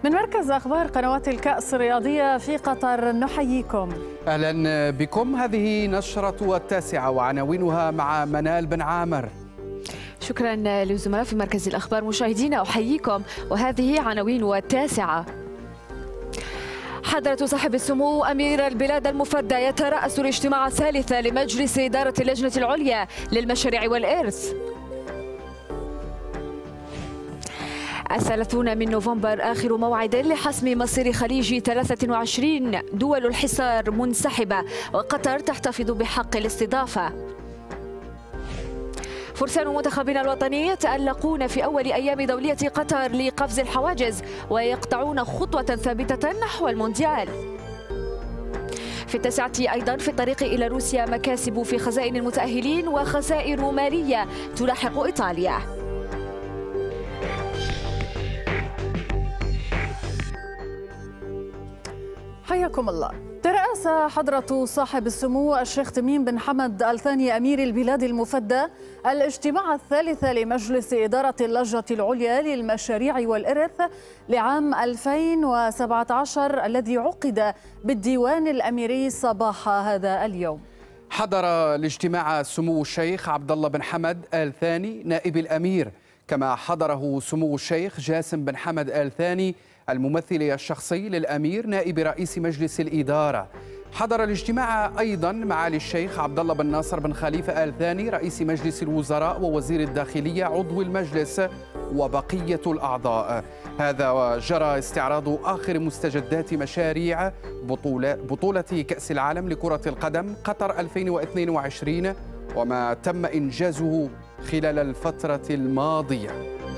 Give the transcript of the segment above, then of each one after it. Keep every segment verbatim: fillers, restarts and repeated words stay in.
من مركز أخبار قنوات الكأس الرياضية في قطر نحييكم. أهلا بكم. هذه نشرة التاسعة وعناوينها مع منال بن عامر. شكرا للزملاء في مركز الأخبار. مشاهدينا أحييكم وهذه عناوين التاسعة. حضرة صاحب السمو أمير البلاد المفدى يترأس الاجتماع الثالث لمجلس إدارة اللجنة العليا للمشاريع والإرث. الثلاثون من نوفمبر آخر موعد لحسم مصير خليج ثلاثة وعشرين. دول الحصار منسحبة وقطر تحتفظ بحق الاستضافة. فرسان منتخبنا الوطني يتألقون في أول أيام دولية قطر لقفز الحواجز ويقطعون خطوة ثابتة نحو المونديال. في التاسعة أيضا في الطريق إلى روسيا مكاسب في خزائن المتأهلين وخسائر مالية تلاحق إيطاليا. حياكم الله. ترأس حضرة صاحب السمو الشيخ تميم بن حمد آل ثاني أمير البلاد المفدى الاجتماع الثالث لمجلس إدارة اللجنة العليا للمشاريع والإرث لعام ألفين وسبعة عشر الذي عقد بالديوان الأميري صباح هذا اليوم. حضر الاجتماع سمو الشيخ عبد الله بن حمد آل ثاني نائب الأمير، كما حضره سمو الشيخ جاسم بن حمد آل ثاني الممثل الشخصي للأمير نائب رئيس مجلس الإدارة. حضر الاجتماع أيضا معالي الشيخ عبد الله بن ناصر بن خليفة آل ثاني رئيس مجلس الوزراء ووزير الداخلية عضو المجلس وبقية الأعضاء. هذا جرى استعراض آخر مستجدات مشاريع بطولة, بطولة كأس العالم لكرة القدم قطر ألفين واثنين وعشرين وما تم إنجازه خلال الفترة الماضية.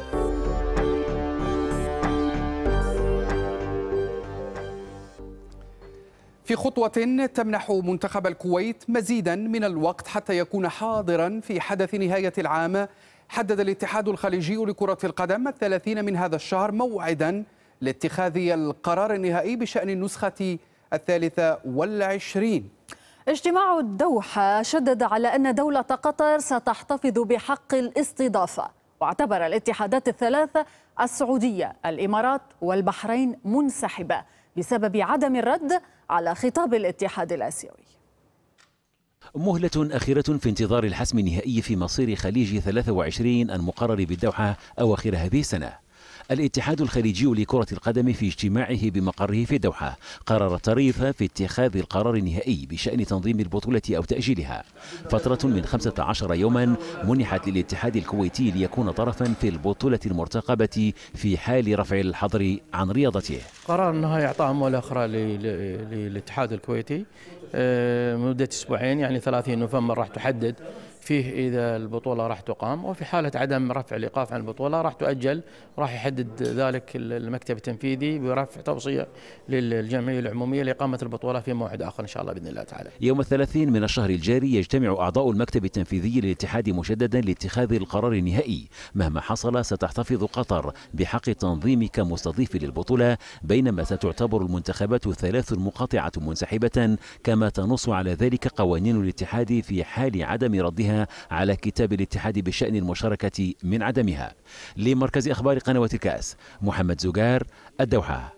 في خطوة تمنح منتخب الكويت مزيدا من الوقت حتى يكون حاضرا في حدث نهاية العام، حدد الاتحاد الخليجي لكرة القدم الثلاثين من هذا الشهر موعدا لاتخاذ القرار النهائي بشأن النسخة الثالثة والعشرين. اجتماع الدوحة شدد على أن دولة قطر ستحتفظ بحق الاستضافة، واعتبر الاتحادات الثلاثة السعودية الإمارات والبحرين منسحبة بسبب عدم الرد على خطاب الاتحاد الآسيوي. مهلة أخيرة في انتظار الحسم النهائي في مصير خليج ثلاثة وعشرين المقرر بالدوحة أواخر هذه السنة. الاتحاد الخليجي لكرة القدم في اجتماعه بمقره في الدوحة قرر الطريف في اتخاذ القرار النهائي بشأن تنظيم البطولة أو تأجيلها. فترة من خمسة عشر يوما منحت للاتحاد الكويتي ليكون طرفا في البطولة المرتقبة في حال رفع الحظر عن رياضته. قرار النهائي إعطاء مهلة أخرى للاتحاد الكويتي مدة أسبوعين، يعني ثلاثين نوفمبر راح تحدد فيه إذا البطولة راح تقام، وفي حالة عدم رفع الإيقاف عن البطولة راح تؤجل. راح يحدد ذلك المكتب التنفيذي برفع توصية للجمعية العمومية لإقامة البطولة في موعد آخر إن شاء الله بإذن الله تعالى. يوم الثلاثين من الشهر الجاري يجتمع أعضاء المكتب التنفيذي للاتحاد مجددا لاتخاذ القرار النهائي. مهما حصل ستحتفظ قطر بحق التنظيم كمستضيف للبطولة، بينما ستعتبر المنتخبات الثلاث المقاطعة منسحبة، كما تنص على ذلك قوانين الاتحاد في حال عدم ردها على كتاب الاتحاد بشأن المشاركة من عدمها. لمركز أخبار قنوات الكأس، محمد زجار، الدوحة.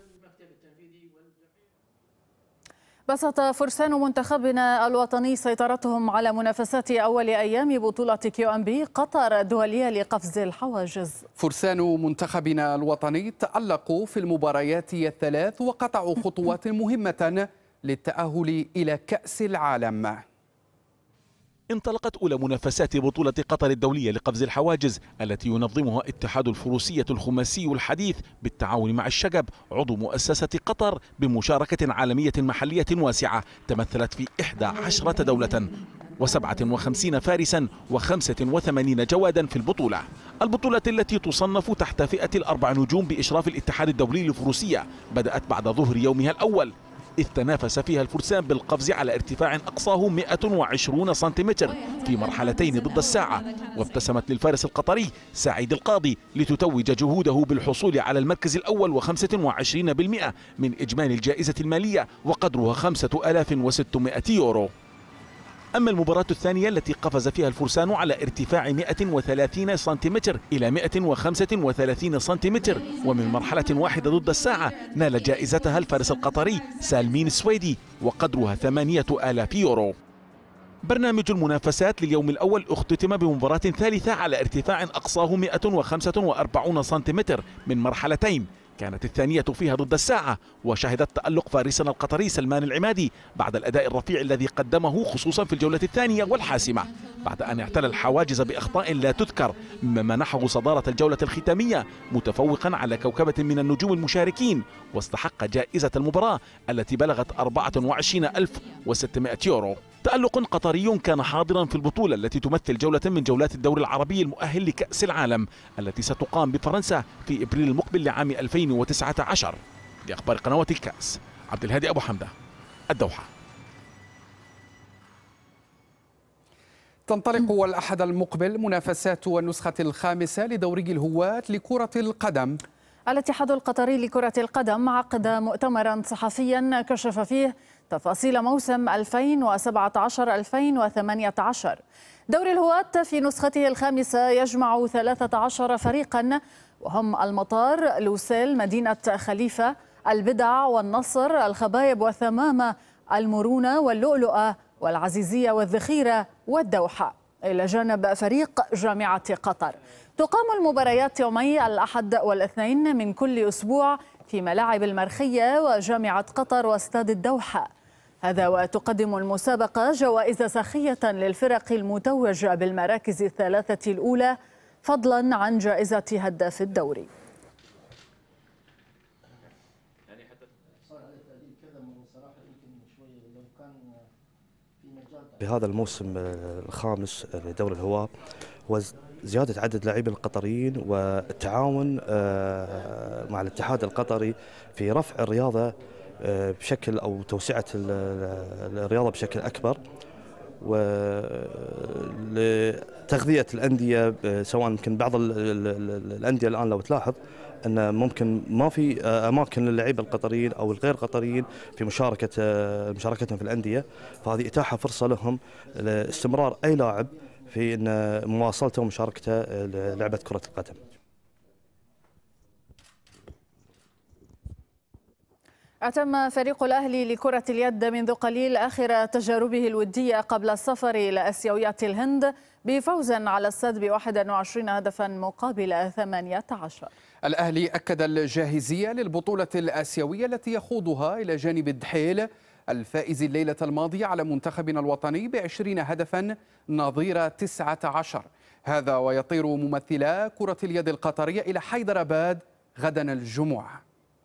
بسط فرسان منتخبنا الوطني سيطرتهم على منافسات أول أيام بطولة كيو أم بي قطر الدولية لقفز الحواجز. فرسان منتخبنا الوطني تألقوا في المباريات الثلاث وقطعوا خطوات مهمة للتأهل إلى كأس العالم. انطلقت أولى منافسات بطولة قطر الدولية لقفز الحواجز التي ينظمها اتحاد الفروسية الخماسي الحديث بالتعاون مع الشغب عضو مؤسسة قطر بمشاركة عالمية محلية واسعة تمثلت في إحدى عشرة دولة وسبعة وخمسين فارسا وخمسة وثمانين جوادا في البطولة. البطولة التي تصنف تحت فئة الأربع نجوم بإشراف الاتحاد الدولي للفروسية بدأت بعد ظهر يومها الأول، إذ تنافس فيها الفرسان بالقفز على ارتفاع أقصاه مئة وعشرين سنتيمتر في مرحلتين ضد الساعة. وابتسمت للفارس القطري سعيد القاضي لتتوج جهوده بالحصول على المركز الأول وخمسة وعشرين بالمئة من إجمالي الجائزة المالية وقدرها خمسة آلاف وستمئة يورو. أما المباراة الثانية التي قفز فيها الفرسان على ارتفاع مئة وثلاثين سنتيمتر إلى مئة وخمسة وثلاثين سنتيمتر ومن مرحلة واحدة ضد الساعة، نال جائزتها الفارس القطري سالمين السويدي وقدرها ثمانية آلاف يورو. برنامج المنافسات لليوم الأول اختتم بمباراة ثالثة على ارتفاع أقصاه مئة وخمسة وأربعين سنتيمتر من مرحلتين، كانت الثانية فيها ضد الساعة، وشهدت تألق فارسنا القطري سلمان العمادي بعد الأداء الرفيع الذي قدمه خصوصا في الجولة الثانية والحاسمة، بعد أن اعتلى الحواجز بأخطاء لا تذكر مما منحه صدارة الجولة الختامية متفوقا على كوكبة من النجوم المشاركين، واستحق جائزة المباراة التي بلغت أربعة وعشرين ألف وستمئة يورو. تألق قطري كان حاضرا في البطولة التي تمثل جولة من جولات الدوري العربي المؤهل لكأس العالم التي ستقام بفرنسا في إبريل المقبل لعام ألفين وتسعة عشر. لأخبار قنوات الكاس، عبد الهادي أبو حمدة، الدوحة. تنطلق الأحد المقبل منافسات النسخة الخامسة لدوري الهواة لكرة القدم. الاتحاد القطري لكرة القدم عقد مؤتمرا صحفيا كشف فيه تفاصيل موسم ألفين وسبعة عشر ألفين وثمانية عشر. دوري الهواة في نسخته الخامسة يجمع ثلاثة عشر فريقا، وهم المطار، لوسيل، مدينة خليفة، البدع والنصر، الخبايب والثمامة، المرونة واللؤلؤة والعزيزية والذخيرة والدوحة، إلى جانب فريق جامعة قطر. تقام المباريات يومي الأحد والاثنين من كل أسبوع في ملاعب المرخية وجامعة قطر واستاد الدوحة. هذا وتقدم المسابقة جوائز سخية للفرق المتوجة بالمراكز الثلاثة الأولى، فضلا عن جائزة هداف الدوري. بهذا الموسم الخامس لدوري الهواة هو زيادة عدد اللاعبين القطريين والتعاون مع الاتحاد القطري في رفع الرياضة بشكل أو توسعة الرياضة بشكل أكبر، ولتغذية الأندية، سواء يمكن بعض الأندية الآن لو تلاحظ أن ممكن ما في أماكن للاعيبة القطريين أو الغير قطريين في مشاركة مشاركتهم في الأندية، فهذه إتاحة فرصة لهم لاستمرار أي لاعب في أن مواصلته ومشاركته لعبة كرة القدم. اعتم فريق الأهلي لكرة اليد منذ قليل آخر تجاربه الودية قبل السفر إلى آسيويات الهند بفوز على السد بواحد وعشرين هدفا مقابل ثمانية عشر. الأهلي أكد الجاهزية للبطولة الآسيوية التي يخوضها إلى جانب الدحيل الفائز الليلة الماضية على منتخبنا الوطني بعشرين هدفا نظير تسعة عشر. هذا ويطير ممثلا كرة اليد القطرية إلى حيدرباد غدا الجمعة.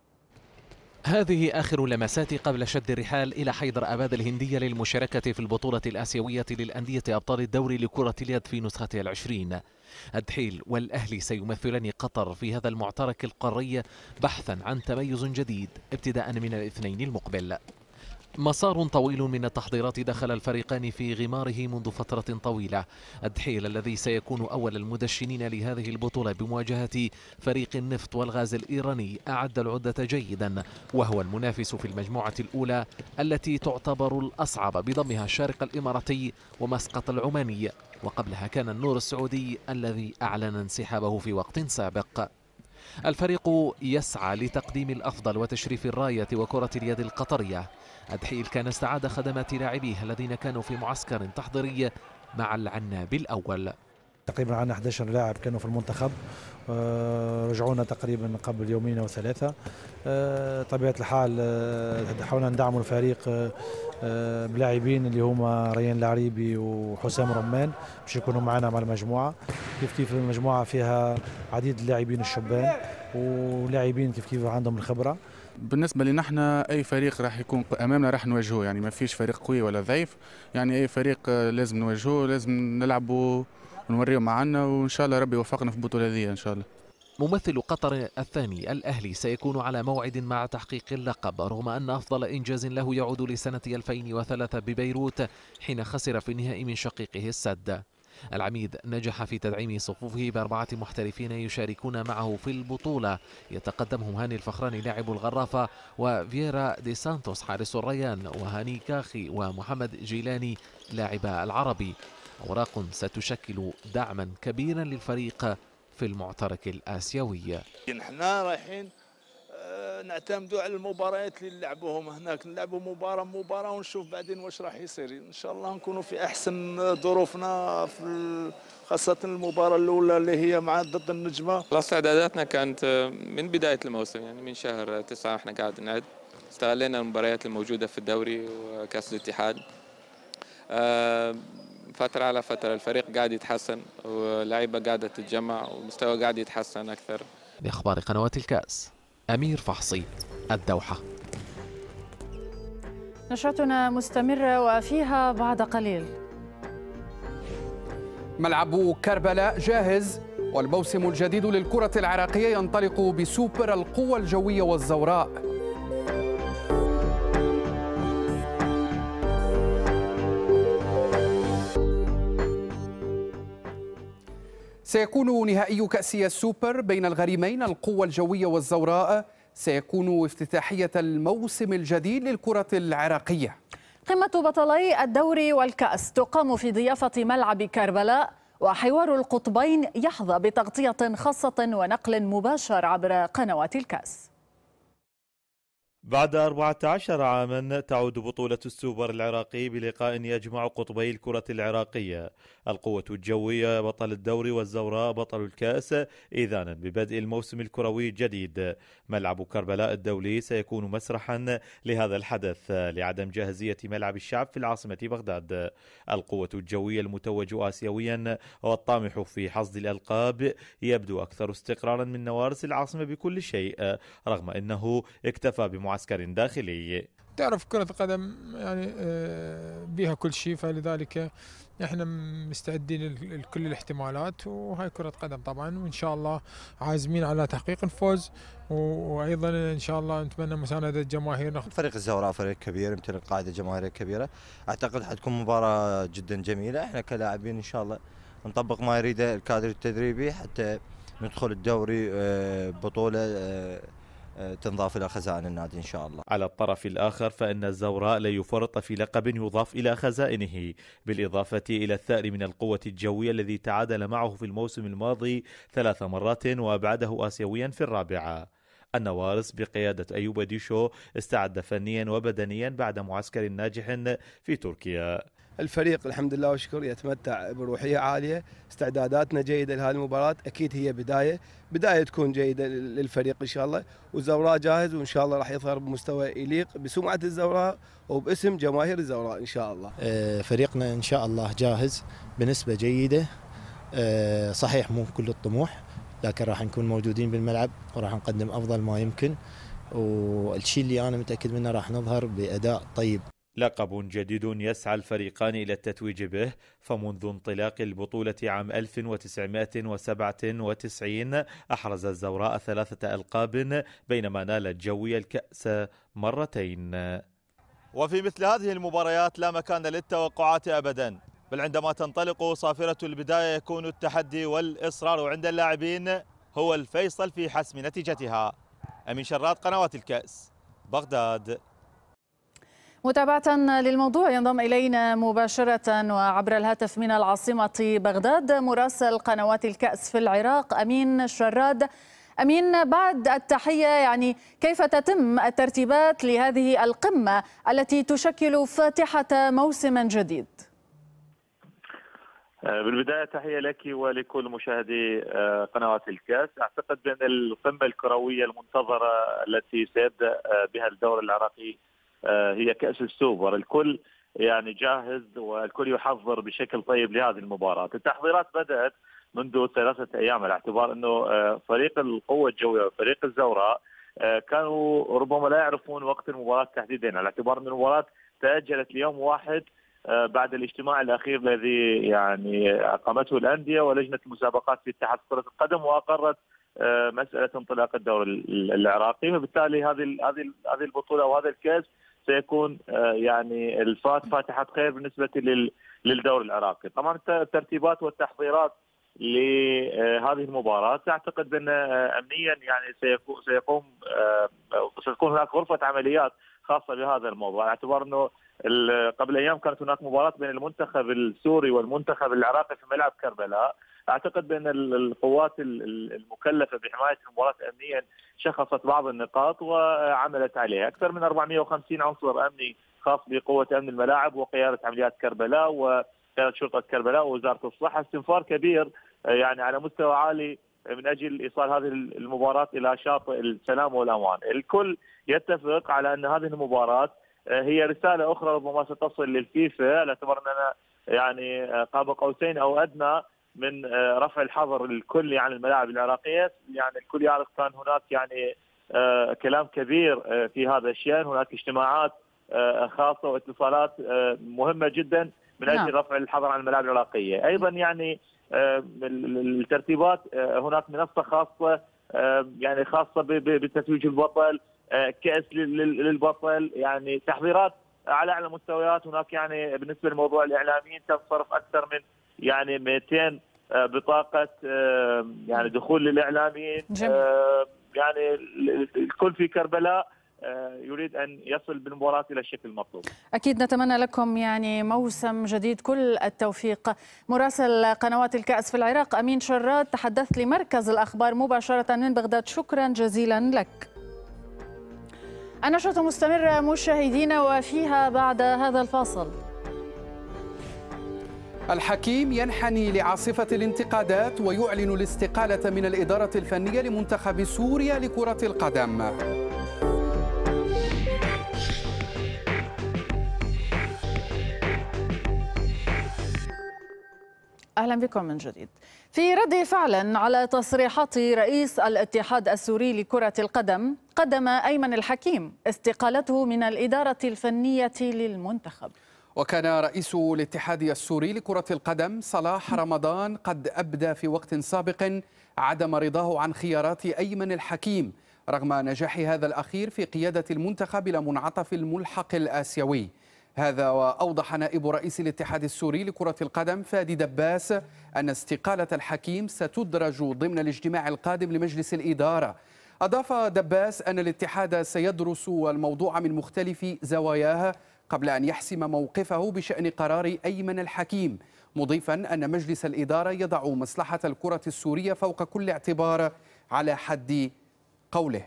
هذه آخر لمسات قبل شد الرحال إلى حيدر أباد الهندية للمشاركة في البطولة الآسيوية للأندية أبطال الدوري لكرة اليد في نسخته العشرين. الدحيل والأهلي سيمثلان قطر في هذا المعترك القاري بحثا عن تميز جديد ابتداء من الاثنين المقبل. مسار طويل من التحضيرات دخل الفريقان في غماره منذ فترة طويلة. الدحيل الذي سيكون أول المدشنين لهذه البطولة بمواجهة فريق النفط والغاز الإيراني أعد العدة جيدا، وهو المنافس في المجموعة الأولى التي تعتبر الأصعب بضمها الشارقة الإماراتي ومسقط العماني، وقبلها كان النور السعودي الذي أعلن انسحابه في وقت سابق. الفريق يسعى لتقديم الأفضل وتشريف الراية وكرة اليد القطرية. الدحيل كان استعاد خدمات لاعبيه الذين كانوا في معسكر تحضيري مع العناب الأول. تقريبا عندنا أحد عشر لاعب كانوا في المنتخب، رجعونا تقريبا قبل يومين أو ثلاثة. طبيعة الحال حاولنا ندعم الفريق بلاعبين اللي هما ريان العريبي وحسام رمان باش يكونوا معنا مع المجموعة. كيف كيف المجموعة فيها عديد اللاعبين الشبان ولاعبين كيف كيف عندهم الخبرة. بالنسبة لنا احنا أي فريق راح يكون أمامنا راح نواجهه، يعني ما فيش فريق قوي ولا ضعيف، يعني أي فريق لازم نواجهه، لازم نلعبه ونوريه معنا، وإن شاء الله ربي يوفقنا في البطولة هذه إن شاء الله. ممثل قطر الثاني الأهلي سيكون على موعد مع تحقيق اللقب، رغم أن أفضل إنجاز له يعود لسنة ألفين وثلاثة ببيروت حين خسر في النهائي من شقيقه السد. العميد نجح في تدعيم صفوفه بأربعة محترفين يشاركون معه في البطولة، يتقدمهم هاني الفخراني لاعب الغرافة، وفييرا دي سانتوس حارس الريان، وهاني كاخي ومحمد جيلاني لاعب العربي. أوراق ستشكل دعما كبيرا للفريق في المعترك الآسيوي. نحن رايحين نعتمدوا على المباريات اللي نلعبوهم هناك، نلعبوا مباراه مباراه ونشوف بعدين واش راح يصير. ان شاء الله نكونوا في احسن ظروفنا، في خاصه المباراه الاولى اللي هي مع ضد النجمه. استعداداتنا كانت من بدايه الموسم، يعني من شهر تسعة احنا قاعد نعد، استغلينا المباريات الموجوده في الدوري وكاس الاتحاد. فتره على فتره الفريق قاعد يتحسن واللعيبه قاعده تتجمع والمستوى قاعد يتحسن اكثر. لاخبار قنوات الكاس، أمير فحصي، الدوحة. نشرتنا مستمرة وفيها بعد قليل. ملعب كربلاء جاهز، والموسم الجديد للكرة العراقية ينطلق بسوبر القوى الجوية والزوراء. سيكون نهائي كأسي السوبر بين الغريمين القوى الجوية والزوراء، سيكون افتتاحية الموسم الجديد للكرة العراقية. قمة بطلي الدوري والكأس تقام في ضيافة ملعب كربلاء، وحوار القطبين يحظى بتغطية خاصة ونقل مباشر عبر قنوات الكأس. بعد أربعة عشر عاما تعود بطولة السوبر العراقي بلقاء يجمع قطبي الكرة العراقية، القوة الجوية بطل الدوري والزوراء بطل الكأس، إذانا ببدء الموسم الكروي الجديد. ملعب كربلاء الدولي سيكون مسرحا لهذا الحدث لعدم جاهزية ملعب الشعب في العاصمة بغداد. القوة الجوية المتوج آسيويا والطامح في حصد الألقاب يبدو أكثر استقرارا من نوارس العاصمة بكل شيء، رغم أنه اكتفى بمعسكر معسكر داخلي. تعرف كرة القدم يعني بها كل شيء، فلذلك احنا مستعدين لكل الاحتمالات، وهاي كرة قدم طبعا، وان شاء الله عازمين على تحقيق الفوز، وايضا ان شاء الله نتمنى مساندة جماهيرنا. فريق الزوراء فريق كبير يمتلك قاعدة جماهيرية كبيرة، اعتقد حتكون مباراة جدا جميلة. احنا كلاعبين ان شاء الله نطبق ما يريده الكادر التدريبي حتى ندخل الدوري بطولة تنضاف إلى خزائن النادي إن شاء الله. على الطرف الآخر فإن الزوراء لا يفرط في لقب يضاف إلى خزائنه، بالإضافة إلى الثأر من القوة الجوية الذي تعادل معه في الموسم الماضي ثلاث مرات وأبعده آسيويا في الرابعة. النوارس بقيادة أيوب ديشو استعد فنيا وبدنيا بعد معسكر ناجح في تركيا. الفريق الحمد لله والشكر يتمتع بروحية عالية، استعداداتنا جيدة لهذه المباراة، أكيد هي بداية بداية تكون جيدة للفريق إن شاء الله، والزوراء جاهز وإن شاء الله راح يظهر بمستوى يليق بسمعة الزوراء وباسم جماهير الزوراء إن شاء الله. فريقنا إن شاء الله جاهز بنسبة جيدة، صحيح مو كل الطموح، لكن راح نكون موجودين بالملعب وراح نقدم أفضل ما يمكن، والشيء اللي أنا متأكد منه راح نظهر بأداء طيب. لقب جديد يسعى الفريقان إلى التتويج به، فمنذ انطلاق البطولة عام ألف وتسعمائة وسبعة وتسعين أحرز الزوراء ثلاثة ألقاب، بينما نال الجوي الكأس مرتين. وفي مثل هذه المباريات لا مكان للتوقعات أبدا، بل عندما تنطلق صافرة البداية يكون التحدي والإصرار عند اللاعبين هو الفيصل في حسم نتيجتها. أمين شراد، قنوات الكأس، بغداد. متابعة للموضوع ينضم إلينا مباشرة وعبر الهاتف من العاصمة بغداد مراسل قنوات الكأس في العراق أمين شراد. أمين، بعد التحية، يعني كيف تتم الترتيبات لهذه القمة التي تشكل فاتحة موسم جديد؟ بالبداية تحية لك ولكل مشاهدي قنوات الكاس. أعتقد بأن القمة الكروية المنتظرة التي سيبدأ بها الدور العراقي هي كأس السوبر. الكل يعني جاهز والكل يحضر بشكل طيب لهذه المباراة. التحضيرات بدأت منذ ثلاثة أيام، على اعتبار أنه فريق القوة الجوية وفريق الزوراء كانوا ربما لا يعرفون وقت المباراة تحديدا، على اعتبار أن المباراة تأجلت ليوم واحد بعد الاجتماع الأخير الذي يعني أقامته الأندية ولجنة المسابقات في اتحاد كرة القدم، وأقرت مسألة انطلاق الدوري العراقي. وبالتالي هذه هذه هذه البطولة وهذا الكأس سيكون يعني الفات فاتحة خير بالنسبة للدوري العراقي. طبعا الترتيبات والتحضيرات لهذه المباراة أعتقد بأن أمنيا يعني سيقوم ستكون هناك غرفة عمليات خاصة بهذا الموضوع، على اعتبار أنه قبل أيام كانت هناك مباراة بين المنتخب السوري والمنتخب العراقي في ملعب كربلاء. أعتقد بأن القوات المكلفة بحماية المباراة أمنيا شخصت بعض النقاط وعملت عليها. أكثر من أربعمئة وخمسين عنصر أمني خاص بقوة أمن الملاعب وقيادة عمليات كربلاء وقيادة شرطة كربلاء ووزارة الصحة. استنفار كبير يعني على مستوى عالي من أجل إيصال هذه المباراة إلى شاطئ السلام والأمان. الكل يتفق على أن هذه المباراة هي رسالة أخرى ربما ستصل للفيفا، على اعتبار أننا يعني قاب قوسين أو أدنى من رفع الحظر الكلي عن الملاعب العراقية. يعني الكل يعرف كان هناك يعني كلام كبير في هذا الشأن، هناك اجتماعات خاصة واتصالات مهمة جدا من أجل رفع الحظر عن الملاعب العراقية. أيضا يعني الترتيبات هناك منصة خاصة يعني خاصة بتتويج البطل، كأس للبطل، يعني تحضيرات على أعلى مستويات. هناك يعني بالنسبة لموضوع الإعلاميين تم صرف أكثر من يعني مئتين بطاقة يعني دخول للإعلاميين. يعني الكل في كربلاء يريد أن يصل بالمباراة إلى الشكل المطلوب. أكيد نتمنى لكم يعني موسم جديد كل التوفيق. مراسل قنوات الكأس في العراق أمين شراد تحدثت لمركز الأخبار مباشرة من بغداد، شكرا جزيلا لك. النشرة مستمرة مشاهدينا وفيها بعد هذا الفاصل. الحكيم ينحني لعاصفة الانتقادات ويعلن الاستقالة من الإدارة الفنية لمنتخب سوريا لكرة القدم. أهلا بكم من جديد. في رد فعل على تصريحات رئيس الاتحاد السوري لكرة القدم، قدم أيمن الحكيم استقالته من الإدارة الفنية للمنتخب. وكان رئيس الاتحاد السوري لكرة القدم صلاح رمضان قد أبدى في وقت سابق عدم رضاه عن خيارات أيمن الحكيم رغم نجاح هذا الأخير في قيادة المنتخب إلى منعطف الملحق الآسيوي. هذا وأوضح نائب رئيس الاتحاد السوري لكرة القدم فادي دباس أن استقالة الحكيم ستدرج ضمن الاجتماع القادم لمجلس الإدارة. أضاف دباس أن الاتحاد سيدرس الموضوع من مختلف زواياه قبل أن يحسم موقفه بشأن قرار أيمن الحكيم، مضيفا أن مجلس الإدارة يضع مصلحة الكرة السورية فوق كل اعتبار على حد قوله.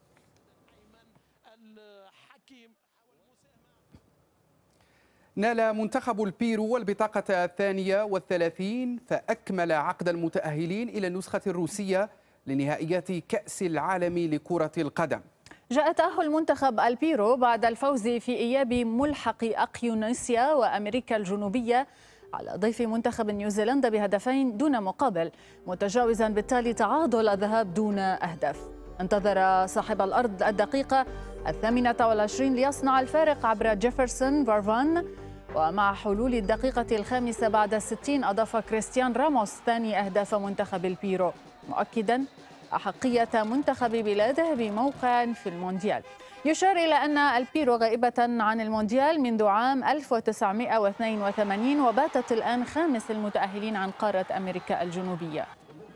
نال منتخب البيرو والبطاقة الثانية والثلاثين فأكمل عقد المتأهلين إلى النسخة الروسية لنهائيات كأس العالم لكرة القدم. جاء تأهل منتخب البيرو بعد الفوز في إياب ملحق أقيونيسيا وأمريكا الجنوبية على ضيف منتخب نيوزيلندا بهدفين دون مقابل، متجاوزا بالتالي تعادل الذهاب دون أهداف. انتظر صاحب الأرض الدقيقة الثامنة والعشرين ليصنع الفارق عبر جيفرسون فارفان، ومع حلول الدقيقة الخامسة بعد الستين أضاف كريستيان راموس ثاني أهداف منتخب البيرو، مؤكدا أحقية منتخب بلاده بموقع في المونديال. يشار إلى أن البيرو غائبة عن المونديال منذ عام ألف وتسعمئة واثنين وثمانين وباتت الآن خامس المتأهلين عن قارة أمريكا الجنوبية.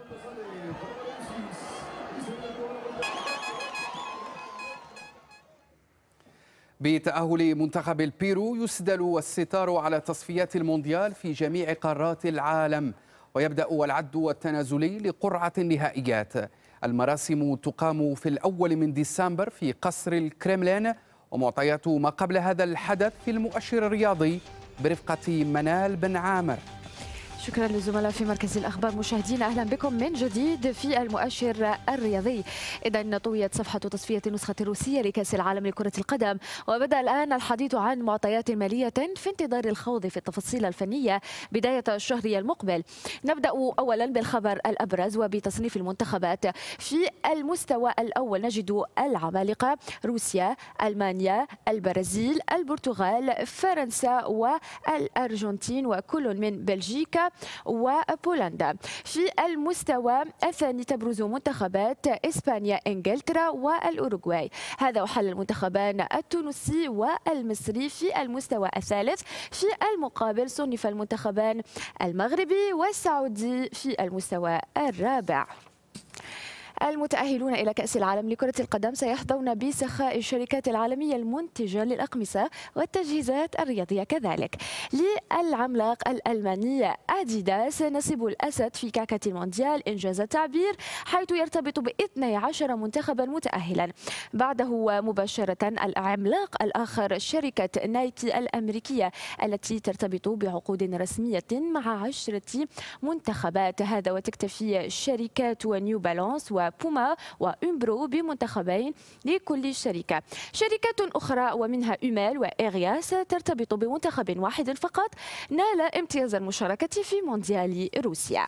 بتأهل منتخب البيرو يسدل الستار على تصفيات المونديال في جميع قارات العالم، ويبدأ العد التنازلي لقرعة النهائيات. المراسم تقام في الأول من ديسمبر في قصر الكريملين، ومعطيات ما قبل هذا الحدث في المؤشر الرياضي برفقة منال بن عامر. شكرا للزملاء في مركز الأخبار. مشاهدينا أهلا بكم من جديد في المؤشر الرياضي. إذا طويت صفحة تصفية النسخة الروسية لكأس العالم لكرة القدم، وبدأ الآن الحديث عن معطيات مالية في انتظار الخوض في التفاصيل الفنية بداية الشهر المقبل. نبدأ أولا بالخبر الأبرز وبتصنيف المنتخبات. في المستوى الأول نجد العمالقة روسيا، ألمانيا، البرازيل، البرتغال، فرنسا والأرجنتين، وكل من بلجيكا رومانيا وبولندا. في المستوى الثاني تبرز منتخبات إسبانيا، إنجلترا والأوروغواي. هذا وحل المنتخبان التونسي والمصري في المستوى الثالث. في المقابل صنف المنتخبان المغربي والسعودي في المستوى الرابع. المتأهلون إلى كأس العالم لكرة القدم سيحظون بسخاء الشركات العالمية المنتجة للأقمصة والتجهيزات الرياضية كذلك. للعملاق الألماني أديداس نصيب الأسد في كعكة المونديال إنجاز التعبير، حيث يرتبط باثني عشر منتخبا متأهلا. بعده مباشرة العملاق الآخر شركة نايكي الأمريكية التي ترتبط بعقود رسمية مع عشرة منتخبات. هذا وتكتفي شركات نيو بالانس و بوما وأمبرو بمنتخبين لكل شركة. شركات أخرى ومنها أمال وإغياس ترتبط بمنتخب واحد فقط نال امتياز المشاركة في مونديال روسيا.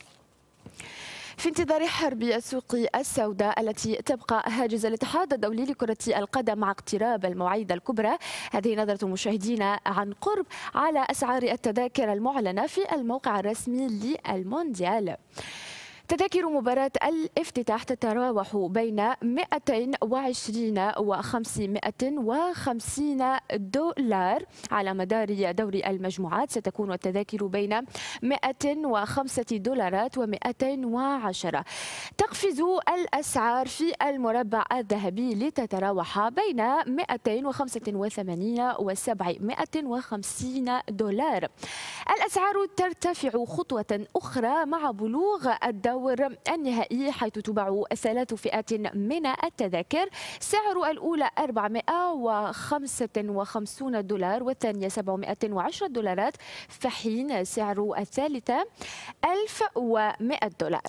في انتظار حرب السوق السوداء التي تبقى هاجس الاتحاد الدولي لكرة القدم مع اقتراب المواعيد الكبرى، هذه نظرة المشاهدين عن قرب على أسعار التذاكر المعلنة في الموقع الرسمي للمونديال. تذاكر مباراة الافتتاح تتراوح بين مئتين وعشرين وخمسمئة وخمسين دولار. على مدار دوري المجموعات ستكون التذاكر بين مئة وخمسة دولارات ومئتين وعشرة. تقفز الأسعار في المربع الذهبي لتتراوح بين مئتين وخمسة وثمانين وسبعمئة وخمسين دولار. الأسعار ترتفع خطوة أخرى مع بلوغ الدور النهائي، حيث تباع ثلاث فئات من التذاكر. سعر الأولى أربعمئة وخمسة وخمسين دولار والثانية سبعمئة وعشرة دولارات، في حين سعر الثالثة ألف ومئة دولار.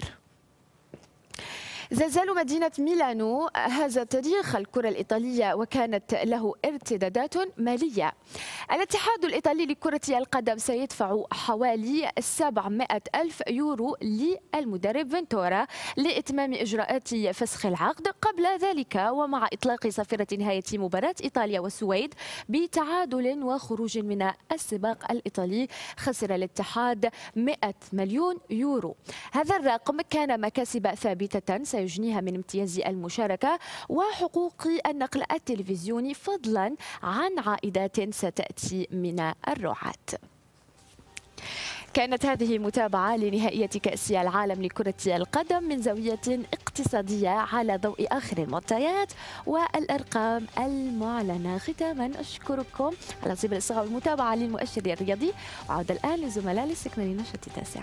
زلزال مدينة ميلانو هز تاريخ الكرة الإيطالية وكانت له ارتدادات مالية. الاتحاد الإيطالي لكرة القدم سيدفع حوالي سبعمئة ألف يورو للمدرب فينتورا لإتمام إجراءات فسخ العقد. قبل ذلك ومع إطلاق صافرة نهاية مباراة إيطاليا والسويد بتعادل وخروج من السباق الإيطالي، خسر الاتحاد مئة مليون يورو. هذا الرقم كان مكاسب ثابتة يجنيها من امتياز المشاركة وحقوق النقل التلفزيوني، فضلا عن عائدات ستأتي من الرعاة. كانت هذه متابعة لنهائية كأس العالم لكرة القدم من زاوية اقتصادية على ضوء آخر المعطيات والأرقام المعلنة. ختاما أشكركم على طيب الإصغاء والمتابعة للمؤشر الرياضي، وعود الآن للزملاء لاستكمال نشرة التاسعة.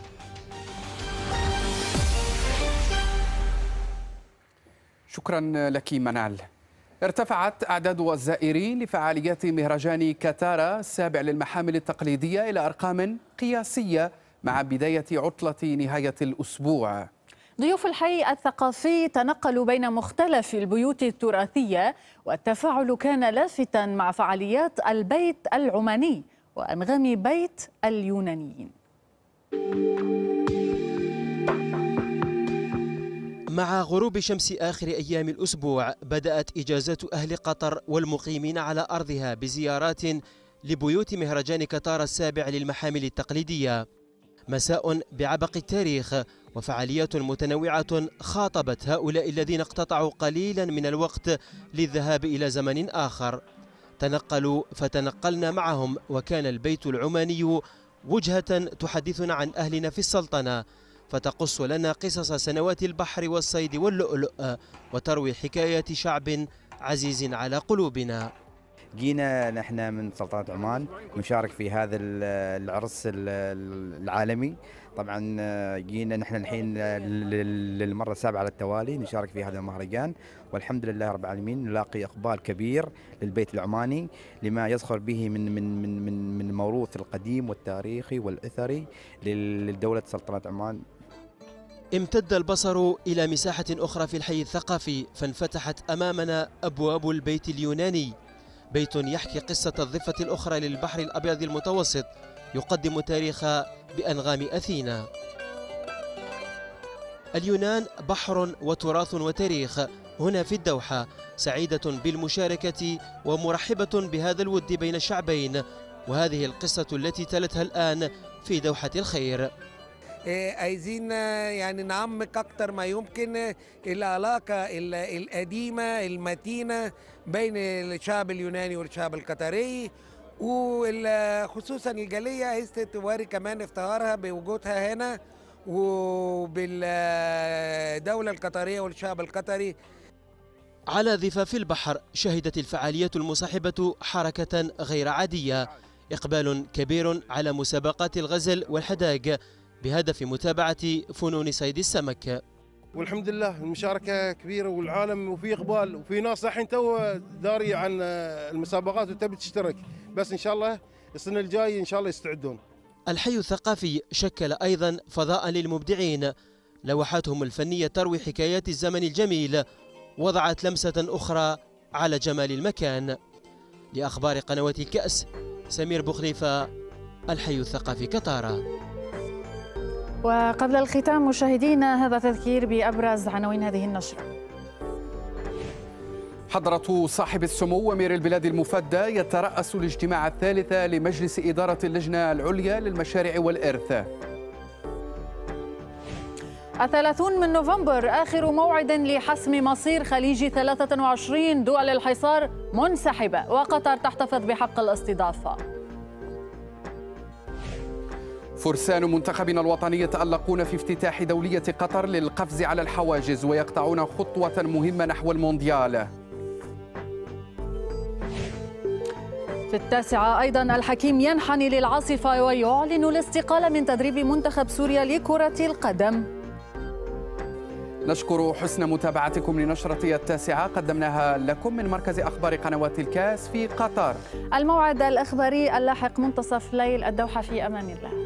شكرا لك منال. ارتفعت أعداد الزائرين لفعاليات مهرجان كاتارا السابع للمحامل التقليدية إلى أرقام قياسية مع بداية عطلة نهاية الأسبوع. ضيوف الحي الثقافي تنقلوا بين مختلف البيوت التراثية، والتفاعل كان لافتا مع فعاليات البيت العماني وأنغام بيت اليونانيين. مع غروب شمس آخر أيام الأسبوع بدأت إجازات أهل قطر والمقيمين على أرضها بزيارات لبيوت مهرجان كاتارا السابع للمحامل التقليدية. مساء بعبق التاريخ وفعاليات متنوعة خاطبت هؤلاء الذين اقتطعوا قليلا من الوقت للذهاب إلى زمن آخر. تنقلوا فتنقلنا معهم، وكان البيت العماني وجهة تحدثنا عن أهلنا في السلطنة، فتقص لنا قصص سنوات البحر والصيد واللؤلؤ، وتروي حكايات شعب عزيز على قلوبنا. جينا نحن من سلطنة عمان نشارك في هذا العرس العالمي. طبعا جينا نحن الحين للمرة السابعة على التوالي نشارك في هذا المهرجان، والحمد لله رب العالمين نلاقي إقبال كبير للبيت العماني لما يزخر به من من من من من الموروث القديم والتاريخي والأثري لدولة سلطنة عمان. امتد البصر إلى مساحة أخرى في الحي الثقافي، فانفتحت أمامنا أبواب البيت اليوناني، بيت يحكي قصة الضفة الأخرى للبحر الأبيض المتوسط، يقدم تاريخ بأنغام أثينا. اليونان بحر وتراث وتاريخ. هنا في الدوحة سعيدة بالمشاركة ومرحبة بهذا الود بين الشعبين، وهذه القصة التي تلتها الآن في دوحة الخير. عايزين يعني نعمق أكثر ما يمكن العلاقة القديمة المتينة بين الشعب اليوناني والشعب القطري، وخصوصا الجالية عايز توري كمان افتخارها بوجودها هنا وبالدولة القطرية والشعب القطري. على ضفاف البحر شهدت الفعاليات المصاحبة حركة غير عادية، إقبال كبير على مسابقات الغزل والحداق بهدف متابعة فنون صيد السمك. والحمد لله المشاركة كبيرة والعالم وفي إقبال، وفي ناس الحين تو داري عن المسابقات وتبي تشترك، بس إن شاء الله السنة الجاية إن شاء الله يستعدون. الحي الثقافي شكل أيضا فضاء للمبدعين، لوحاتهم الفنية تروي حكايات الزمن الجميل، وضعت لمسة أخرى على جمال المكان. لأخبار قنوات الكأس، سمير بوخليفة، الحي الثقافي قطارة. وقبل الختام مشاهدينا هذا تذكير بأبرز عناوين هذه النشرة. حضرة صاحب السمو أمير البلاد المفدى يترأس الاجتماع الثالث لمجلس إدارة اللجنة العليا للمشاريع والإرث. الثلاثون من نوفمبر آخر موعد لحسم مصير خليج ثلاثة وعشرين دول الحصار منسحبة، وقطر تحتفظ بحق الاستضافة. فرسان منتخبنا الوطني يتألقون في افتتاح دولية قطر للقفز على الحواجز ويقطعون خطوة مهمة نحو المونديال. في التاسعة أيضا الحكيم ينحني للعاصفة ويعلن الاستقالة من تدريب منتخب سوريا لكرة القدم. نشكر حسن متابعتكم لنشرة التاسعة، قدمناها لكم من مركز أخبار قنوات الكاس في قطر. الموعد الإخباري اللاحق منتصف ليل الدوحة، في أمان الله.